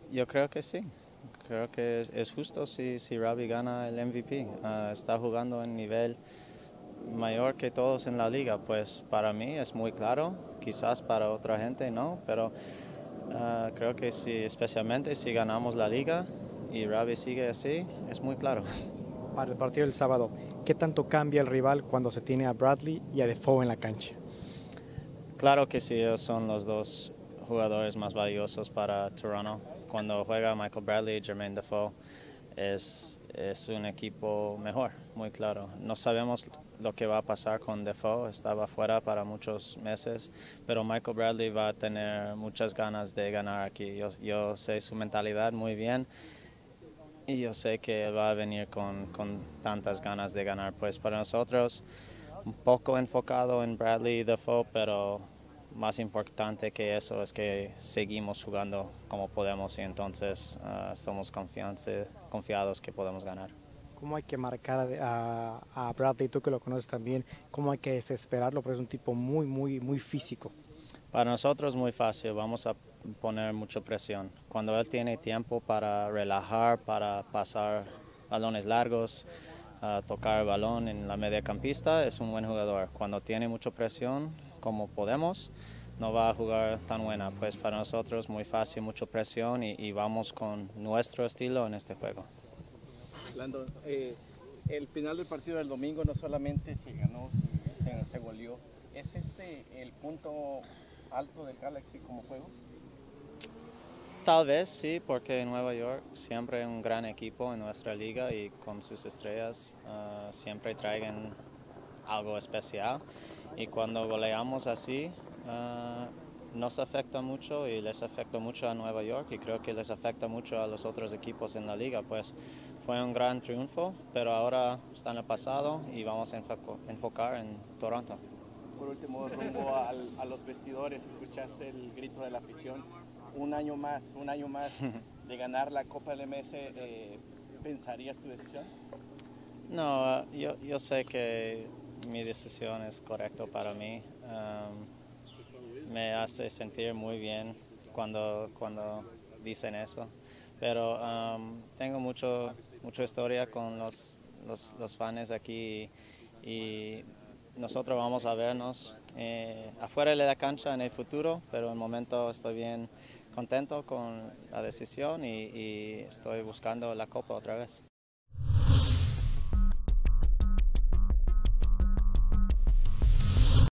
Yo creo que sí. Creo que es justo si Robbie gana el MVP. Está jugando en nivel mayor que todos en la liga. Pues para mí es muy claro, quizás para otra gente no, pero creo que sí, especialmente si ganamos la liga y Robbie sigue así, es muy claro. Para el partido del sábado, ¿qué tanto cambia el rival cuando se tiene a Bradley y a Defoe en la cancha? Claro que sí, ellos son los dos jugadores más valiosos para Toronto. Cuando juega Michael Bradley y Jermaine Defoe es un equipo mejor, muy claro. No sabemos lo que va a pasar con Defoe, estaba fuera para muchos meses, pero Michael Bradley va a tener muchas ganas de ganar aquí. Yo sé su mentalidad muy bien y yo sé que va a venir con tantas ganas de ganar. Pues para nosotros un poco enfocado en Bradley y Defoe, pero más importante que eso es que seguimos jugando como podemos y entonces estamos confiados que podemos ganar. ¿Cómo hay que marcar a Bradley, tú que lo conoces también, cómo hay que desesperarlo? Porque es un tipo muy físico. Para nosotros es muy fácil, vamos a poner mucha presión. Cuando él tiene tiempo para relajar, para pasar balones largos, tocar el balón en la mediocampista, es un buen jugador. Cuando tiene mucha presión, como podemos, no va a jugar tan buena. Pues para nosotros es muy fácil, mucha presión y vamos con nuestro estilo en este juego. Lando, el final del partido del domingo no solamente se ganó, se goleó. ¿Es este el punto alto del Galaxy como juego? Tal vez sí, porque Nueva York siempre es un gran equipo en nuestra liga y con sus estrellas siempre traigan algo especial. Y cuando goleamos así, nos afecta mucho y les afecta mucho a Nueva York y creo que les afecta mucho a los otros equipos en la liga. Pues fue un gran triunfo, pero ahora está en el pasado y vamos a enfocar en Toronto. Por último, rumbo a los vestidores, escuchaste el grito de la afición. Un año más de ganar la Copa LMS, ¿pensarías tu decisión? No, yo sé que mi decisión es correcta para mí. Me hace sentir muy bien cuando dicen eso. Pero tengo mucha historia con los fans aquí y nosotros vamos a vernos afuera de la cancha en el futuro, pero en el momento estoy bien contento con la decisión y estoy buscando la copa otra vez.